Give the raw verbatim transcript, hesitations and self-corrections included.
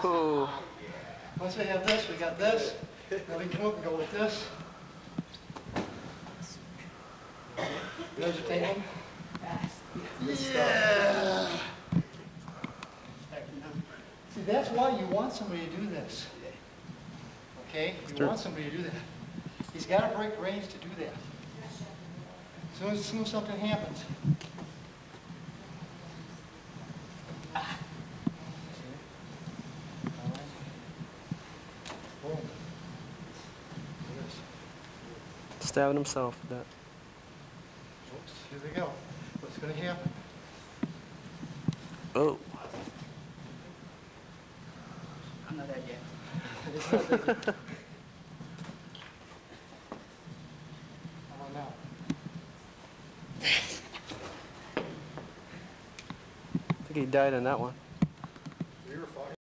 Ooh. Once we have this, we got this. Now we can come up and go with this. Vegetate them. Yeah. See, that's why you want somebody to do this. Okay? You want somebody to do that. He's got to break range to do that. As soon as, as soon as something happens. Boom. Stabbing himself with that. Oops, here we go. What's going to happen? Oh. I'm not dead yet. It's not that deep. How about now? I think he died in that one.